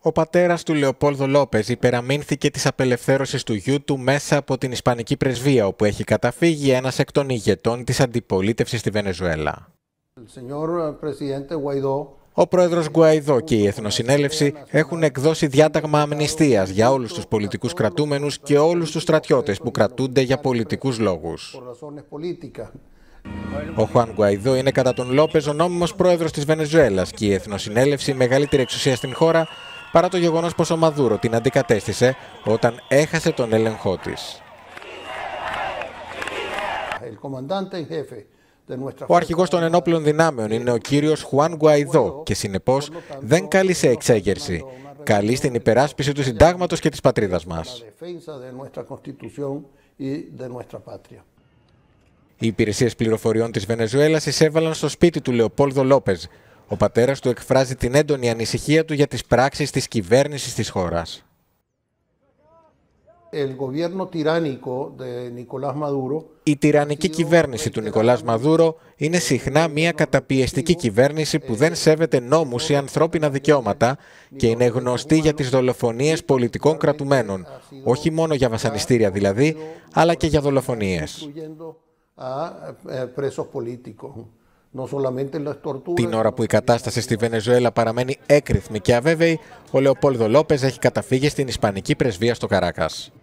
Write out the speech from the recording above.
Ο πατέρας του Λεοπόλδο Λόπεζ υπεραμείνθηκε της απελευθέρωσης του γιου του μέσα από την Ισπανική πρεσβεία, όπου έχει καταφύγει ένας εκ των ηγετών της αντιπολίτευσης στη Βενεζουέλα. Ο πρόεδρος Γκουαϊδό και η Εθνοσυνέλευση έχουν εκδώσει διάταγμα αμνηστίας για όλους τους πολιτικούς κρατούμενους και όλους τους στρατιώτες που κρατούνται για πολιτικούς λόγους. Ο Χουάν Γκουαϊδό είναι κατά τον Λόπεζ ο νόμιμος πρόεδρος της Βενεζουέλας και η Εθνοσυνέλευση η μεγαλύτερη εξουσία στην χώρα, παρά το γεγονός πως ο Μαδούρο την αντικατέστησε όταν έχασε τον έλεγχό της. Ο αρχηγός των ενόπλων δυνάμεων είναι ο κύριος Χουάν Γκουαϊδό και συνεπώς δεν καλεί σε εξέγερση. Καλεί στην υπεράσπιση του συντάγματος και της πατρίδας μας. Οι υπηρεσίες πληροφοριών της Βενεζουέλας εισέβαλαν στο σπίτι του Λεοπόλδο Λόπεζ. Ο πατέρας του εκφράζει την έντονη ανησυχία του για τις πράξεις της κυβέρνησης της χώρας. Η τυραννική κυβέρνηση του Νικολάς Μαδούρο είναι συχνά μια καταπιεστική κυβέρνηση που δεν σέβεται νόμους ή ανθρώπινα δικαιώματα και είναι γνωστή για τις δολοφονίες πολιτικών κρατουμένων, όχι μόνο για βασανιστήρια δηλαδή, αλλά και για δολοφονίες. Την ώρα που η κατάσταση στη Βενεζουέλα παραμένει έκρηθμη και αβέβαιη, ο Λεοπόλδο Λόπεζ έχει καταφύγει στην Ισπανική πρεσβεία στο Καράκας.